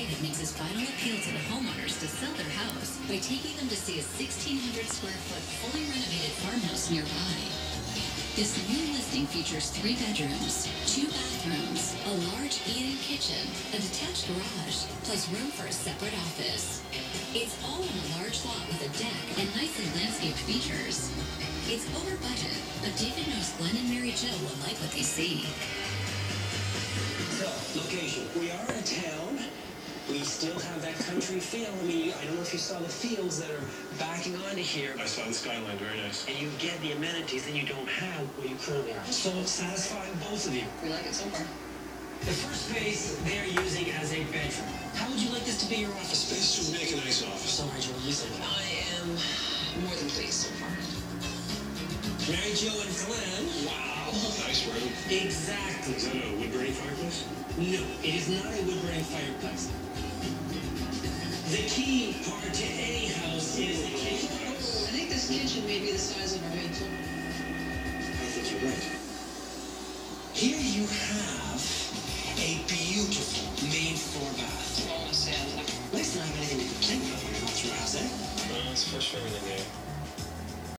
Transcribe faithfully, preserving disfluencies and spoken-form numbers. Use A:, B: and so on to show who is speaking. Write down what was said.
A: architect makes his final appeal to the homeowners to sell their house by taking them to see a sixteen hundred square foot fully renovated farmhouse nearby. This new listing features three bedrooms, two bathrooms, a large eat-in kitchen, a detached garage, plus room for a separate office. It's all on a large lot with a deck and nicely landscaped features. It's over budget, but David knows Glenn and Mary Jo will like what they see.
B: So, location. We are in a town. We still have that country feel. I mean, I don't know if you saw the fields that are backing onto here.
C: I saw the skyline, very nice.
B: And you get the amenities that you don't have where you currently are. So satisfying both of you.
A: We like it so far.
B: The first space they're using as a bedroom. How would you like this to be your office space?
C: This would make a nice office.
B: Sorry, Joe, you said
A: I am more than pleased so far.
B: Mary Jo and Glenn.
C: Wow, nice room.
B: Exactly.
C: Is that a wood-burning fireplace?
B: No, it is not a wood-burning fireplace. The key part to any house is the kitchen.
A: I think this kitchen may be the size of our main floor.
C: I think you're right.
B: Here you have